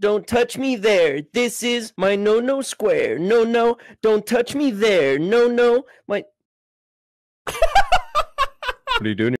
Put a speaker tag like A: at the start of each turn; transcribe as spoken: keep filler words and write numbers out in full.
A: don't touch me there. This is my no-no square. No, no, don't touch me there. No, no, my...
B: What are you doing?